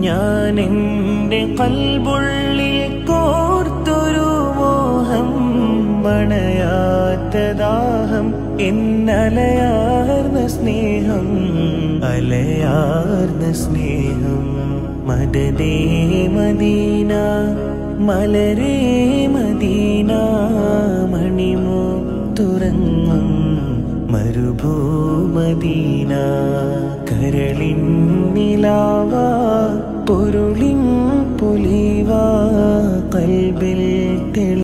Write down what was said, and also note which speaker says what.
Speaker 1: ഞാൻ എൻ്റെ കൽബുള്ളിൽ കോർത്തൊരു മോഹം, മണയാത്ത ദാഹം, എന്നലയാർന്ന സ്നേഹം, അലയാർന്ന സ്നേഹം. മദദേ മദീന, മലരേ മദീന, മണിമുത്തുറങ്ങും മരുഭൂമദീന. കരളിൻ നിലാവാ, പൊരുളിൻ പൊലിവാ, കൽബിൽ